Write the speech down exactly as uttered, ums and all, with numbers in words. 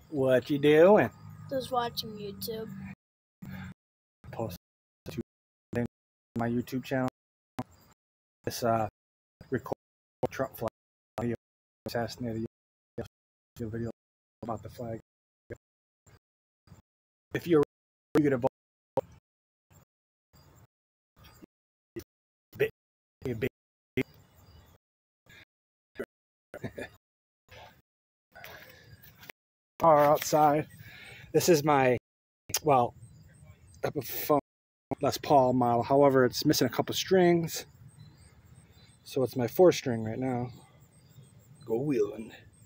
What you doing? Just watching YouTube. Post my YouTube channel. This uh, record Trump flag. He assassinated a video about the flag. If you're you get a vote, big, big. Car outside. This is my well, Epiphone Les Paul model. However, it's missing a couple strings, so it's my four string right now. Go wheeling.